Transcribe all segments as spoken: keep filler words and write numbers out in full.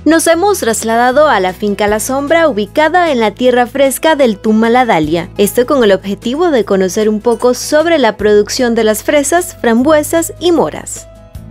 Nos hemos trasladado a la finca La Sombra, ubicada en la tierra fresca del Tumaladalia. Esto con el objetivo de conocer un poco sobre la producción de las fresas, frambuesas y moras.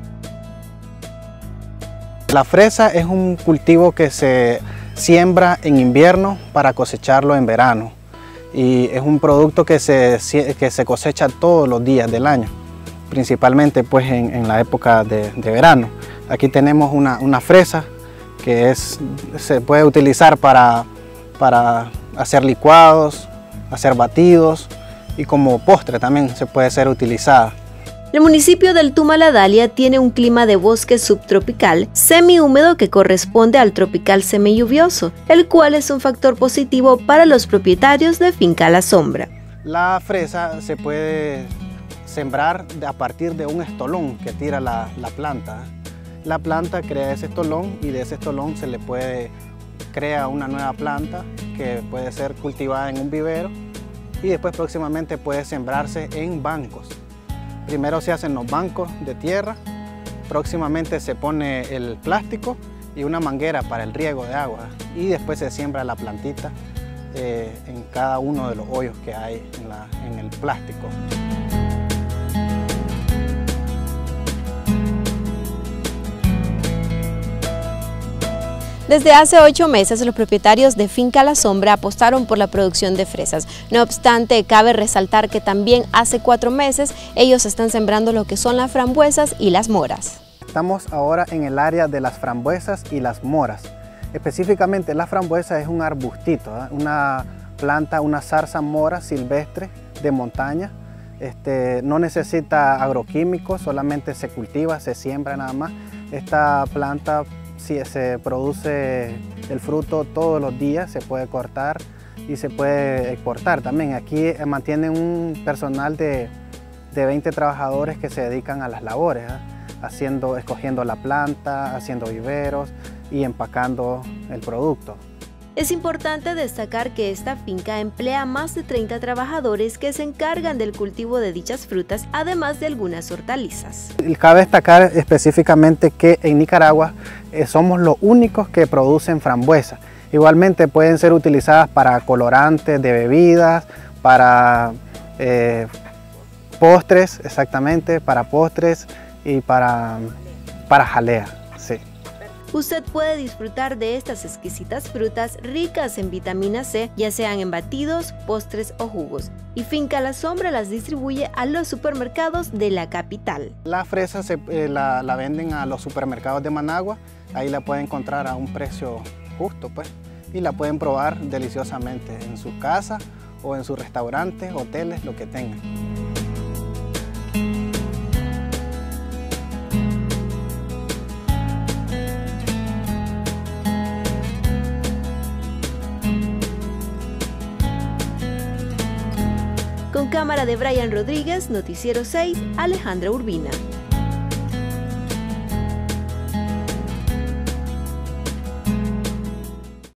La fresa es un cultivo que se siembra en invierno para cosecharlo en verano. Y es un producto que se, que se cosecha todos los días del año, principalmente pues en, en la época de, de verano. Aquí tenemos una, una fresa que es, se puede utilizar para, para hacer licuados, hacer batidos y como postre también se puede ser utilizada. El municipio del Tumaladalia tiene un clima de bosque subtropical semihúmedo que corresponde al tropical semilluvioso, el cual es un factor positivo para los propietarios de finca La Sombra. La fresa se puede sembrar a partir de un estolón que tira la, la planta. La planta crea ese estolón y de ese estolón se le puede crea una nueva planta que puede ser cultivada en un vivero y después próximamente puede sembrarse en bancos. Primero se hacen los bancos de tierra, próximamente se pone el plástico y una manguera para el riego de agua y después se siembra la plantita eh, en cada uno de los hoyos que hay en, la, en el plástico. Desde hace ocho meses, los propietarios de finca La Sombra apostaron por la producción de fresas. No obstante, cabe resaltar que también hace cuatro meses ellos están sembrando lo que son las frambuesas y las moras. Estamos ahora en el área de las frambuesas y las moras. Específicamente la frambuesa es un arbustito, ¿eh? Una planta, una zarza mora silvestre de montaña. Este, no necesita agroquímicos, solamente se cultiva, se siembra nada más. Esta planta si se produce el fruto todos los días, se puede cortar y se puede exportar también. Aquí mantienen un personal de, de veinte trabajadores que se dedican a las labores, ¿eh? haciendo, escogiendo la planta, haciendo viveros y empacando el producto. Es importante destacar que esta finca emplea más de treinta trabajadores que se encargan del cultivo de dichas frutas, además de algunas hortalizas. Cabe destacar específicamente que en Nicaragua eh, somos los únicos que producen frambuesa. Igualmente pueden ser utilizadas para colorantes de bebidas, para eh, postres, exactamente, para postres y para, para jalea. Sí. Usted puede disfrutar de estas exquisitas frutas ricas en vitamina C, ya sean en batidos, postres o jugos. Y Finca La Sombra las distribuye a los supermercados de la capital. La fresa se, eh, la, la venden a los supermercados de Managua, ahí la pueden encontrar a un precio justo, pues, y la pueden probar deliciosamente en su casa o en sus restaurantes, hoteles, lo que tengan. Con cámara de Brian Rodríguez, Noticiero seis, Alejandra Urbina.